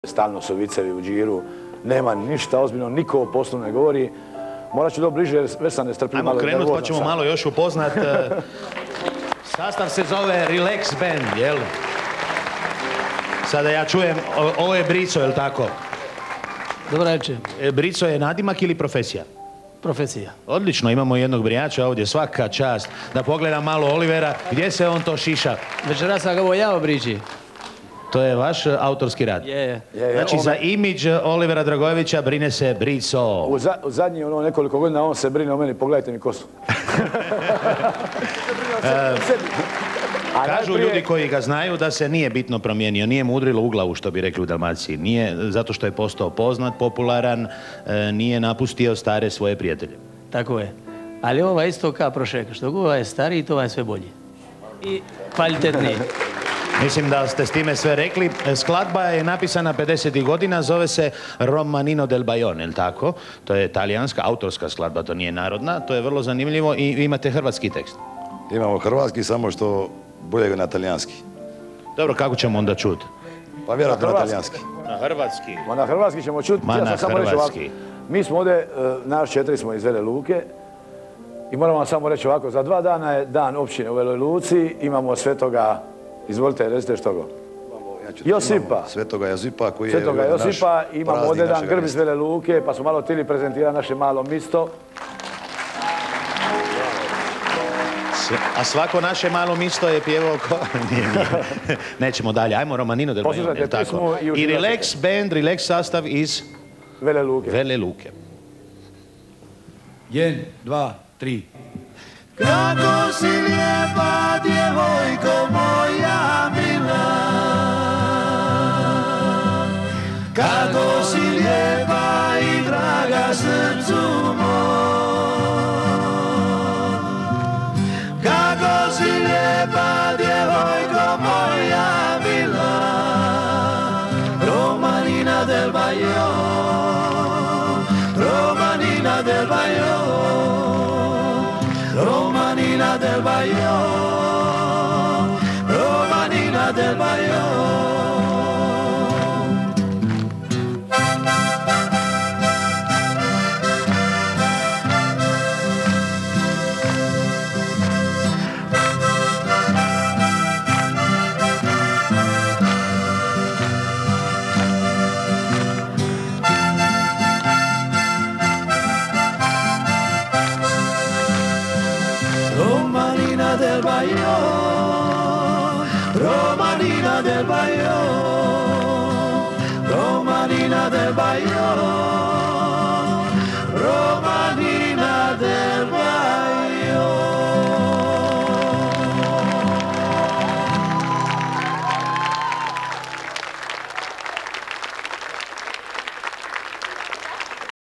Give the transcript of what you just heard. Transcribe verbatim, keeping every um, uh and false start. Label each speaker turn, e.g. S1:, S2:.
S1: Stalno su vicevi u džiru, nema ništa ozbiljno, niko o poslu ne govori. Morat ću do bliže jer već sam nestrpljiv.
S2: Ajmo krenut pa ćemo malo još upoznat. Sastav se zove Relax Band, jel? Sada ja čujem, ovo je Brico, jel tako?
S3: Dobro večer.
S2: Brico je nadimak ili profesija?
S3: Profesija.
S2: Odlično, imamo jednog brijača ovdje, svaka čast. Da pogledam malo Olivera, gdje se on to šiša?
S3: Večeras sam ga ovo ja obriči.
S2: To je vaš autorski rad?
S3: Je, je.
S2: Znači za imidž Olivera Dragojevića brine se Brico.
S1: U, za, u zadnjih ono nekoliko godina on se brine o meni, pogledajte mi kosu.
S2: Kažu ljudi koji ga znaju da se nije bitno promijenio, nije mu udrilo u glavu, što bi rekli u Dalmaciji. Nije zato što je postao poznat, popularan, nije napustio stare svoje prijatelje.
S3: Tako je. Ali ova isto kao prošek, što god je stariji, to je sve bolji. I kvalitetniji.
S2: Mislim da ste s time sve rekli. Skladba je napisana pedesetih godina, zove se Romanino del Bajone, je li tako? To je talijanska, autorska skladba, to nije narodna, to je vrlo zanimljivo i vi imate hrvatski tekst.
S4: Imamo hrvatski, samo što bolje na talijanski.
S2: Dobro, kako ćemo onda čuti?
S4: Pa vjerojatno na talijanski.
S2: Na hrvatski.
S1: Ma na hrvatski ćemo čuti.
S2: Ma na hrvatski.
S1: Mi smo ovdje, naš četiri smo iz Vele Luke i moramo vam samo reći ovako, za dva dana je dan općine u Veloj Luci, imamo svetoga, izvolite, recite što go. Josipa.
S4: Svetoga Josipa koji je
S1: Svetoga Josipa,
S4: naš
S1: imamo ovdje jedan grb iz Vele Luke, pa smo malo htjeli prezentirati naše malo misto.
S2: A svako naše malo misto je pjevao ko... Nije, nije. Nećemo dalje, ajmo Romanino del Bajone, je li tako? I Relax Band, Relax sastav iz...
S1: Vele Luke.
S2: Vele Luke.
S5: Jen, dva, tri.
S6: Kako si lijepa, djevojko moja mila, kako si lijepa i draga srcu mom, kako si lijepa, djevojko moja mila, Romanina del Bajone, Romanina del Bajone, Romanina del Bajone, Romanina del Bajone. Romanina del Bajone, Romanina del Bajone, Romanina del Bajone.